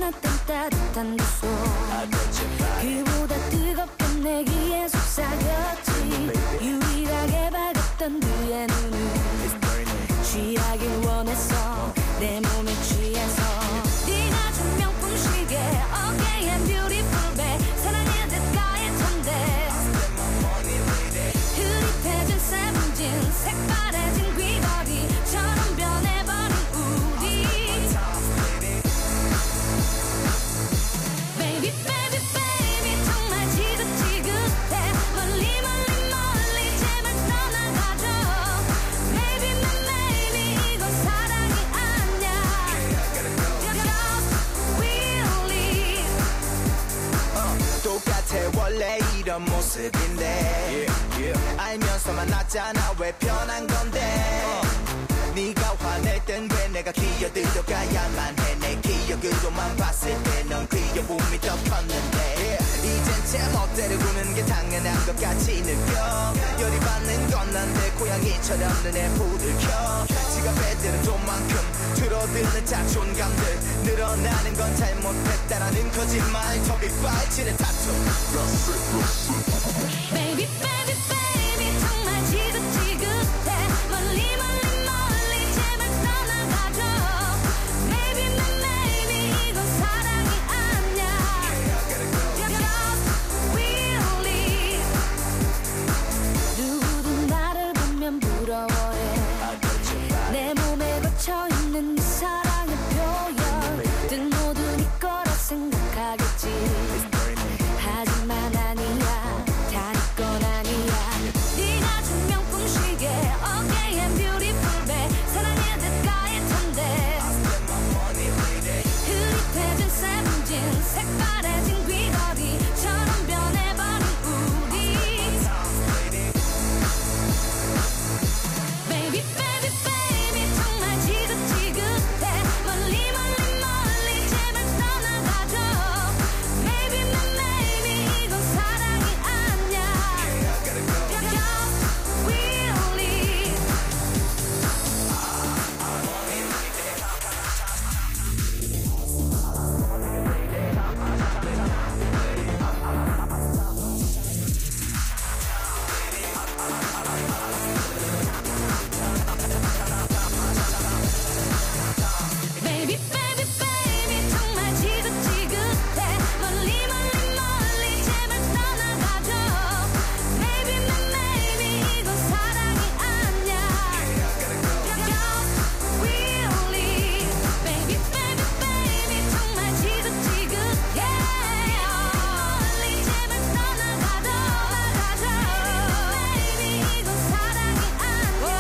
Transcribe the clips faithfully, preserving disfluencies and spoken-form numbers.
지났던 따뜻한 두 손 그보다 뜨겁게 내 귀에 속삭였지. 유일하게 밝았던 그의 눈은 취하길 원했어. 내 몸에 취해서 네가 준 명품 시계 어깨에 beautiful bag 사랑의 대가의 텐데 흐릿해진 세븐진 색바래진 귀걸이처럼 변해버린 우리 Baby baby baby 정말 지긋지긋해 멀리 멀리 멀리 제발 떠나가줘 Maybe maybe 이건 사랑이 아니야 Just really uh, 똑같아 원래 이런 모습인데 yeah, yeah. 알면서만 낫잖아 왜 변한 건데 uh. 네가 화낼 땐 왜 내가 기어들어가야만 해. 내 기억으로만 봤을 때 넌 귀여움이 더 컸는데 yeah. 이젠 제 멋대로 구는 게 당연한 것 같이 느껴. 열이 받는 건 난데 고양이처럼 눈에 불을 켜. 지갑에 드는 돈만큼 줄어드는 자존감들 늘어나는 건 잘못했다라는 거짓말. 턱이 빠지는 타투 Baby baby baby 정말 지긋지긋해 멀리 멀리 멀리 제발 떠나가줘 Maybe maybe 이건 사랑이 아니야 Just really 누구든 나를 보면 부러워해. 내 몸에 걷혀있는 네 사랑의 표현 들 모두 네 거라 생각하겠지. 하지만 아니야 다 네 건 아니야. 네가 준 명품 시계 어깨엔 beautiful bag 사랑의 대가의 텐데 흐릿해진 세븐진 색바래진 귀걸이처럼 변해버린 우리 Baby baby baby 정말 지긋지긋해 멀리 멀리 멀리 제발 떠나가줘 Maybe maybe 이건 사랑이 아니야 Just really Baby baby baby 정말 지긋지긋해 멀리 멀리 멀리 제발 떠나가줘 Maybe maybe 이건 사랑이 아니야 Just really Baby baby baby 정말 지긋지긋해 멀리 제발 떠나가줘 떠나가줘 Baby 이건 사랑이 아니야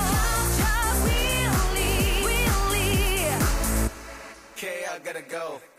Just really really Okay, I gotta go.